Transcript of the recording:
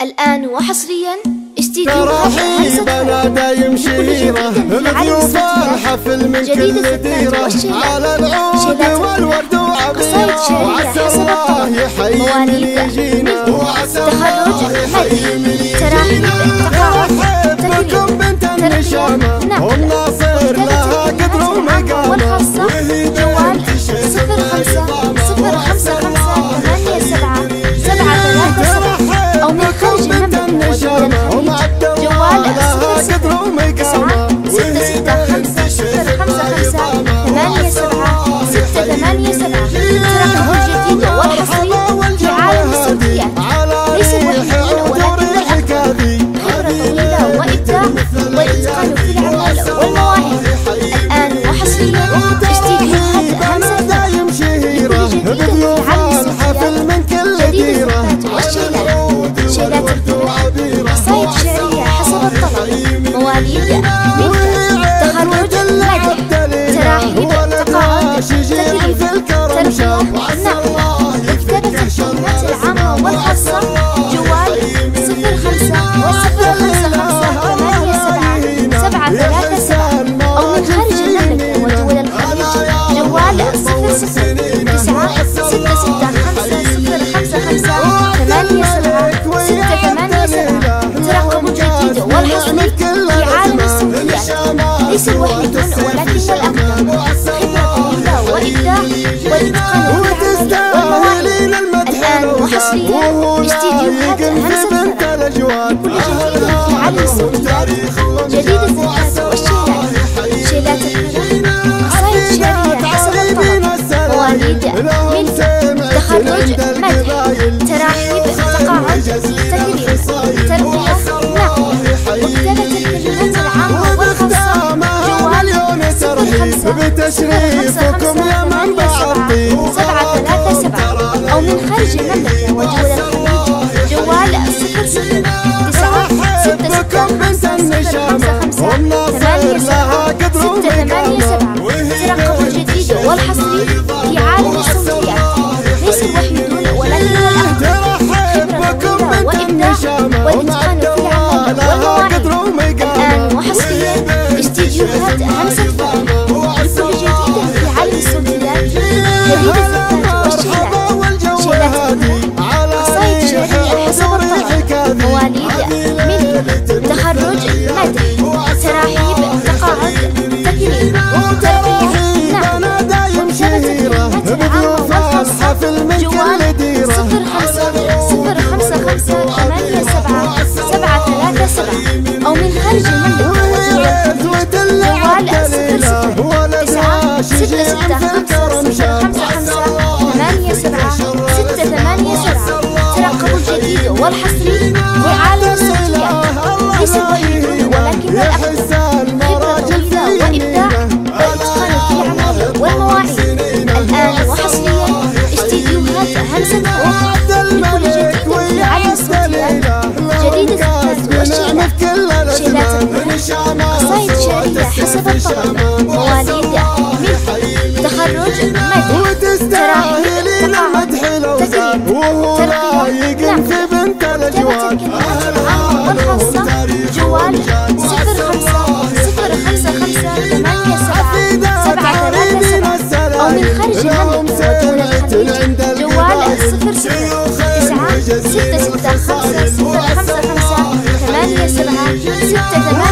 الآن وحصريا استديو ترحيبنا دايم شهيرة بضيوف الحفل من كل ديرة على العود والورد وعبيرة وعسى الله يحيي من يجينا وعسى الله يحيي من يجينا. ترحب بنت النشامة والناصر لها قدر ومقامة وهي بنت صفر خمسة صفر خمسة خمسة ثمانية سبعة سبعة ثلاثة سبعة أو من خارج المملكة جوال صفر تسعة ستة ستة خمسة صفر خمسة خمسة ثمانية سبعة ستة ثمانية سبعة. ترقب الجديد والحصري في عالم الصوتيات ليس الوحيدين ولكن الأكثر خبرة طويلة وإبداع والإتقان في العمل والمواهب. الآن وحصريا استديوهات همسة دايم شهيرة بضيوف الحفل من كل ديرة والشيلات شيلات الكلام قصايد شعرية حسب الطلب مواليد من تخرج مدح تراحيب تقاعد تدريب تربية نقل كتابة الكلمات العامة والخاصة جوال صفر خمسة وصفر خمسة خمسة ثمانية سبعة سبعة ثلاثة سبعة أو من خارج المملكة ودول الخليج جوال صفر صفر تسعة ستة ستة خمسة صفر خمسة خمسة ثمانية سبعة ستة ثمانية سبعة. ترقب الجديد والحصري في عالم الصوتيات ليس الوحيدون ولكن الأكثر خبرة طويلة وإبداع والإتقان في العمل والمواهب. الآن وحصريا استديوهات همسة لكل جديد في عالم الصوتيات جديد الزفات والشيلات شيلات الكلام قصايد شعرية حسب الطلب مواليد من تخرج مدح تراحيب تقاعد تدريب تربية نقل وكتابة الكلمات العامة والخاصة جوال صفر خمسة بتشريفكم يا منبع الطين سبعة ثلاثة سبعة أو من خارج المملكة ودول الخليج جوال صفر صفر تسعة ستة ستة خمسة صفر خمسة خمسة ثمانية سبعة ستة ثمانية سبعة. ترقب الجديد والحصري في عالم الصوتيات ليس الوحيدون ولكن الأكثر خبرة طويلة وإبداع والإتقان في العمل والمواهب. الآن وحصريا استديوهات همسة لكل جديد في عالم الصوتيات جديد الزفات والشيلات شيلات الكلام قصايد شعرية حسب الطلب مواليد من تخرج مدح تراحيب تقاعد تدريب تربية نقل كتابة الكلمات العامة والخاصة جوال صفر خمسة صفر خمسة خمسة ثمانية سبعة سبعة ثلاثة سبعة أو من خارج المملكة جوال صفر صفر تسعة ستة ستة خمسة صفر خمسة خمسة ثمانية سبعة ستة ثمانية سبعة. ترقب الجديد والحصري في عالم الصوتيات ليس الوحيدون ولكن الأكثر خبرة طويلة وإبداع والإتقان في العمل والمواهب. الآن وحصريا استديوهات همسة لكل جديد في عالم الصوتيات جديد الزفات والشيلات شيلات الكلام قصايد شعرية حسب الطلب مواليد من تخرج مدح تراحيب تقاعد تدريب تربية نقل كتابة الكلمات العامة والخاصة جوال صفر خمسة صفر خمسة خمسة ثمانية سبعة سبعة ثلاثة سبعة أو من خارج المملكة ودول الخليج جوال صفر صفر تسعة ستة ستة خمسة صفر خمسة خمسة ثمانية سبعة ستة ثمانية